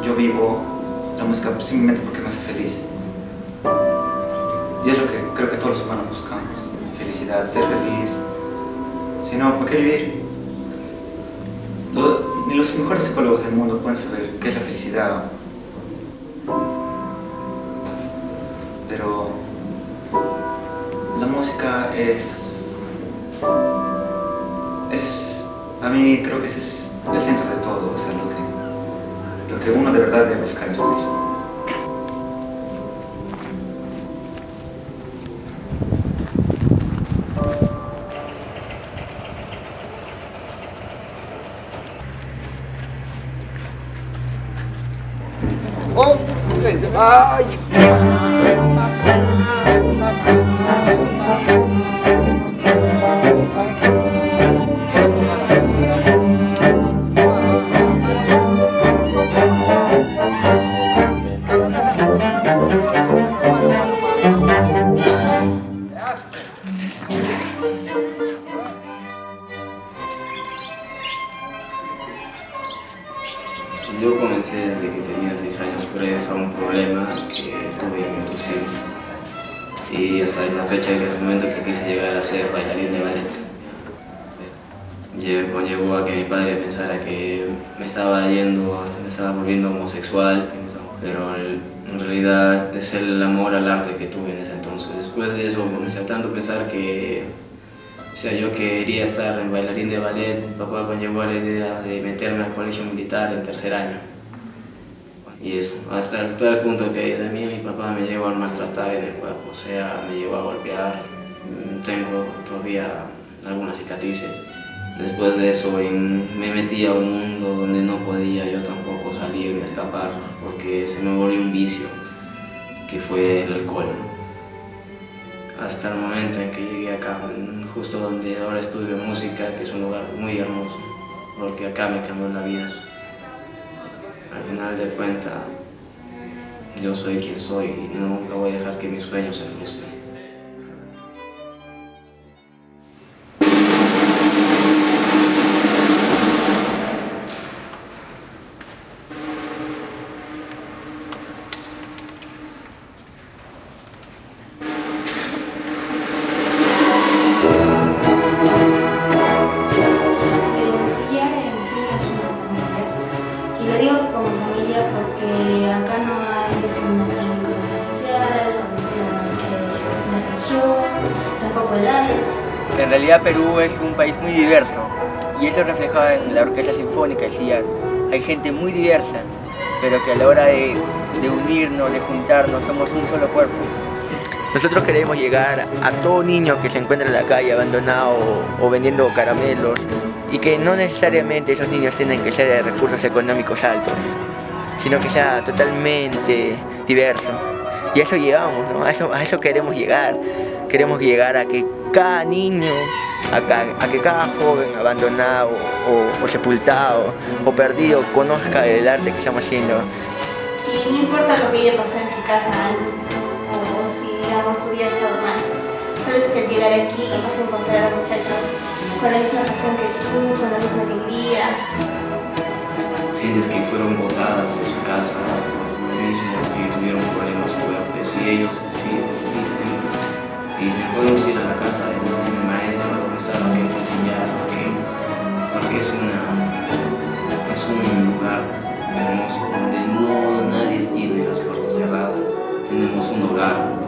yo vivo la música simplemente porque me hace feliz. Y es lo que creo que todos los humanos buscamos. Felicidad, ser feliz. Si no, ¿para qué vivir? Ni los mejores psicólogos del mundo pueden saber qué es la felicidad. Pero la música a mí creo que ese es el centro de todo, o sea, lo que uno de verdad debe buscar en su corazón. ¡Oh! ¡Ay! Yo comencé desde que tenía 6 años preso a un problema que tuve en mi autoestima. Y hasta en la fecha, en el momento que quise llegar a ser bailarín de ballet, conllevó a que mi padre pensara que me estaba volviendo homosexual, pero en realidad es el amor al arte que tuve en ese entonces. Después de eso comencé tanto a pensar que yo quería estar en bailarín de ballet. Mi papá conllevó la idea de meterme al colegio militar en 3er año. Y eso, hasta el punto que de mí mi papá me llegó a maltratar en el cuerpo, o sea, me llegó a golpear. Tengo todavía algunas cicatrices. Después de eso me metí a un mundo donde no podía yo tampoco salir ni escapar, porque se me volvió un vicio, que fue el alcohol. Hasta el momento en que llegué acá, justo donde ahora estudio música, que es un lugar muy hermoso, porque acá me cambió la vida. Al final de cuentas, yo soy quien soy y nunca voy a dejar que mis sueños se frustren. Y lo digo como familia porque acá no hay discriminación en condición social, condición de religión, tampoco edades. En realidad Perú es un país muy diverso y eso reflejado en la Orquesta Sinfónica, decía, hay gente muy diversa, pero que a la hora de unirnos, de juntarnos, somos un solo cuerpo. Nosotros queremos llegar a todo niño que se encuentra en la calle abandonado o vendiendo caramelos, y que no necesariamente esos niños tienen que ser de recursos económicos altos, sino que sea totalmente diverso. Y a eso llevamos, ¿no? A eso queremos llegar. Queremos llegar a que cada niño, a que cada joven abandonado o sepultado o perdido conozca el arte que estamos haciendo. Y no importa lo que haya pasado en tu casa antes, o si digamos tu día ha estado mal, sabes que al llegar aquí vas a encontrar a muchachos con la misma pasión que tú, con la misma alegría. Gentes que fueron botadas de su casa por lo mismo, que tuvieron problemas fuertes, y ellos dicen, podemos ir a la casa del maestro donde está la orquesta a enseñar, porque es un lugar hermoso donde nadie tiene las puertas cerradas. Tenemos un hogar